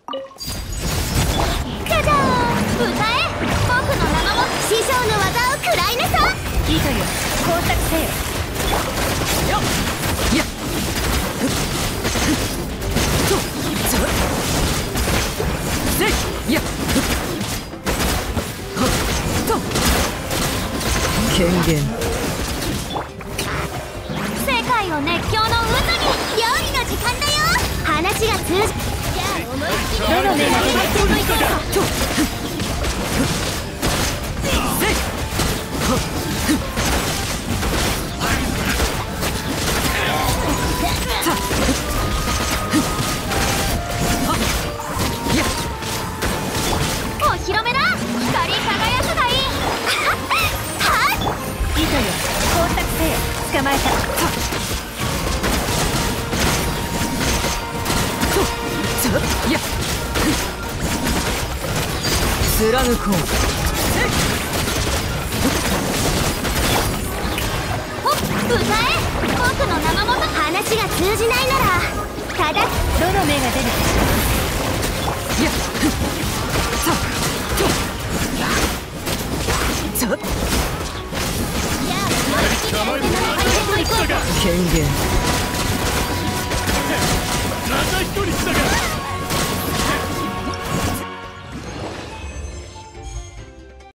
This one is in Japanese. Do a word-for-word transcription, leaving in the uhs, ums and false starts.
じゃじゃーん、歌え。僕の名も師匠の技を食らいなさい。いとよ、工作せよ。よっやっふっふっとちょせいやっふっはっと権限。世界を熱狂の渦に。料理の時間だよ。話が通じ。じゃあ思いっきりどの目が出てこいこうか。とふっふっせいはっふっさっふっはっやっお披露目だ。光り輝くがいい。はっいとよ、工作せよ。捕まえた。さっとちょやっふっ貫こう。せい歌え。僕の生元。話が通じないならただどの目が出るかしら。やっふっさっとちょっじゃあ思いっきり相手の中に入れといこう。権限。